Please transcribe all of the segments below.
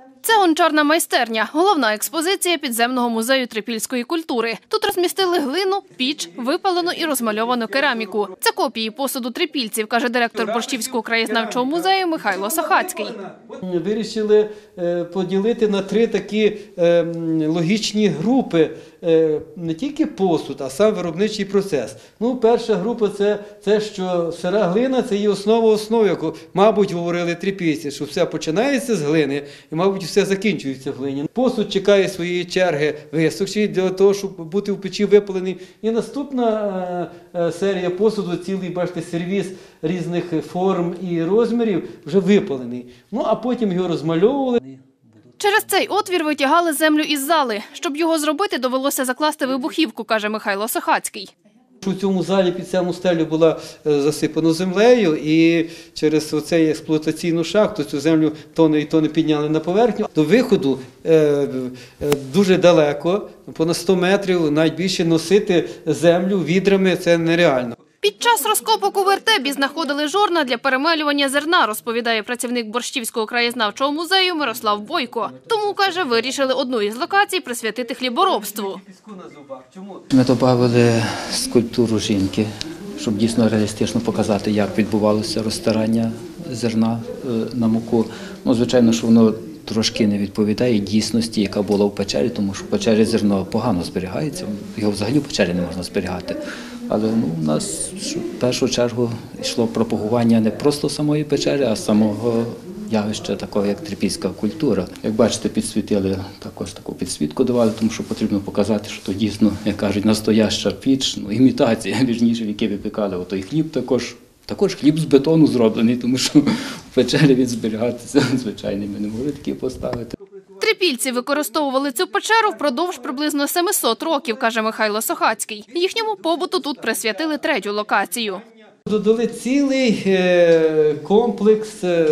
Це гончарна майстерня – головна експозиція підземного музею трипільської культури. Тут розмістили глину, піч, випалену і розмальовану кераміку. Це копії посуду трипільців, каже директор Борщівського краєзнавчого музею Михайло Сахацький. Вирішили поділити на три такі логічні групи. Не тільки посуд, а сам виробничий процес. Перша група – це що сира глина – це її основа основ, яку, мабуть, говорили трипільці, що все починається з глини і, мабуть, все закінчується в глині. Посуд чекає своєї черги висохший для того, щоб бути в печі випалений. І наступна серія посуду, цілий, бачите, сервіз різних форм і розмірів, вже випалений. А потім його розмальовували. Через цей отвір витягали землю із зали. Щоб його зробити, довелося закласти вибухівку, каже Михайло Сахацький. У цьому залі під саму стелю була засипана землею, і через оцей експлуатаційну шахту цю землю тони і тони підняли на поверхню. До виходу дуже далеко, понад 100 метрів, навіть більше носити землю відрами – це нереально. Під час розкопок у вертебі знаходили жорна для перемелювання зерна, розповідає працівник Борщівського краєзнавчого музею Мирослав Бойко. Тому, каже, вирішили одну із локацій присвятити хліборобству. Ми додали скульптуру жінки, щоб дійсно реалістично показати, як відбувалося розтирання зерна на муку. Звичайно, що воно трошки не відповідає дійсності, яка була в печері, тому що в печері зерно погано зберігається, його взагалі в печері не можна зберігати. Але у нас в першу чергу йшло пропагування не просто самої печери, а самого явища, такого як трипільська культура. Як бачите, підсвітили, також таку підсвітку давали, тому що потрібно показати, що то дійсно, як кажуть, настояща піч, імітація, вірніше, в якій випікали. Отой хліб також хліб з бетону зроблений, тому що в печері він зберігатися, звичайно, ми не могли такі поставити. Трипільці використовували цю печеру впродовж приблизно 700 років, каже Михайло Сахацький. Їхньому побуту тут присвятили третю локацію. Додали цілий комплекс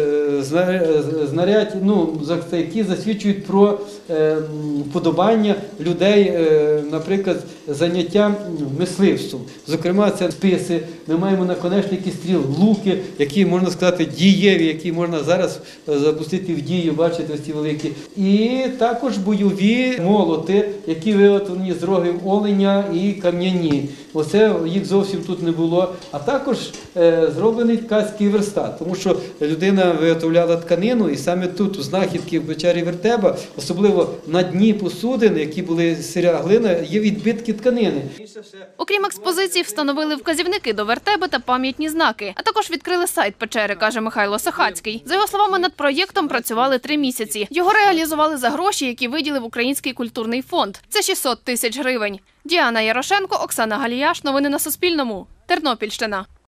знарядь, які засвідчують про вподобання людей, наприклад, заняття мисливством. Зокрема, це списи, ми маємо наконечники стріл, луки, які, можна сказати, дієві, які можна зараз запустити в дію, бачите, ось ці великі. І також бойові молоти, які виготовлені з рогів оленя і кам'яні. Оце їх зовсім тут не було. А також зроблений ткацький верстат, тому що людина виготовляла тканину, і саме тут, у знахідці в печері Вертеба, особливо на дні посудин, які були сира глина, є відбитки тканини. Окрім експозицій, встановили вказівники до Вертеби та пам'ятні знаки, а також відкрили сайт печери, каже Михайло Сахацький. За його словами, над проєктом працювали 3 місяці. Його реалізували за гроші, які виділив Український культурний фонд. Це 600 000 гривень. Діана Ярошенко, Оксана Галіяш. Новини на Суспільному. Тернопільщина.